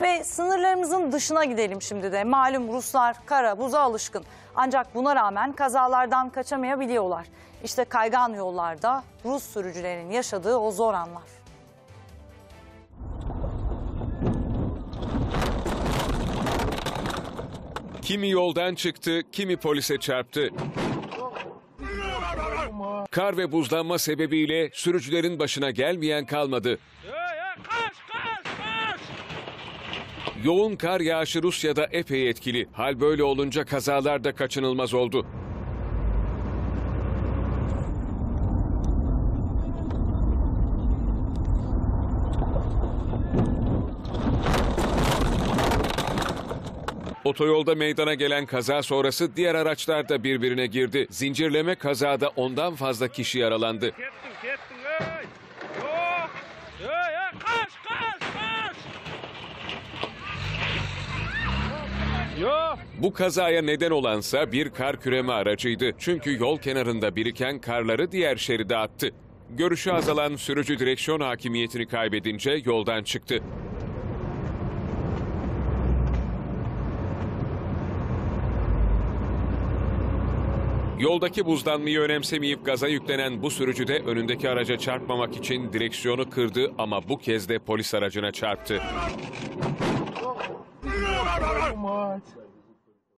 Ve sınırlarımızın dışına gidelim şimdi de. Malum Ruslar kara, buza alışkın. Ancak buna rağmen kazalardan kaçamayabiliyorlar. İşte kaygan yollarda Rus sürücülerin yaşadığı o zor anlar. Kimi yoldan çıktı, kimi polise çarptı. Kar ve buzlanma sebebiyle sürücülerin başına gelmeyen kalmadı. Yoğun kar yağışı Rusya'da epey etkili. Hal böyle olunca kazalar da kaçınılmaz oldu. Otoyolda meydana gelen kaza sonrası diğer araçlar da birbirine girdi. Zincirleme kazada ondan fazla kişi yaralandı. Bu kazaya neden olansa bir kar küreme aracıydı. Çünkü yol kenarında biriken karları diğer şeride attı. Görüşü azalan sürücü direksiyon hakimiyetini kaybedince yoldan çıktı. Yoldaki buzlanmayı önemsemeyip gaza yüklenen bu sürücü de önündeki araca çarpmamak için direksiyonu kırdı ama bu kez de polis aracına çarptı.